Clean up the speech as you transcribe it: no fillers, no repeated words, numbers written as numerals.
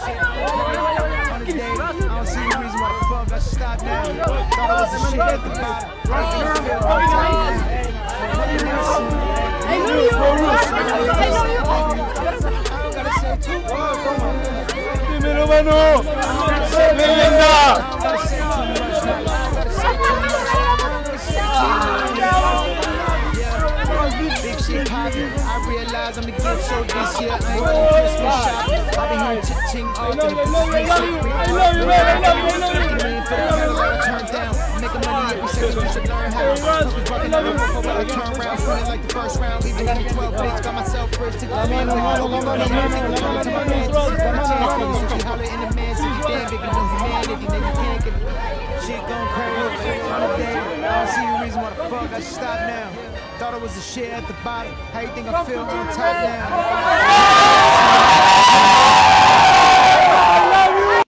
shit. 100 days, I don't see the reason why the fuck I should stop now. Thought I was a shit at the bottom. I feel on top now. I know you. I don't gotta say too much. Dímelo, mano. Leyenda. Big shit poppin'. I realize I'm the gift so this year I ain't going Christmas shopping. I've been hearing ching off to the business. I love you, man. I turn down. Making money every second, you should learn how. Focus rockin' on the before I turn rounds. Running like the first round, leaving in the 12 bitch. Got myself rich to the man. Like all the money, man. To my man, to see what a chance. So she holler in the man, see you damn big. If you man, if you think you can't get shit going crazy. On a day, I don't see a reason why the fuck I should stop now. Thought I was a shit at the bottom. How you think I feel on top now?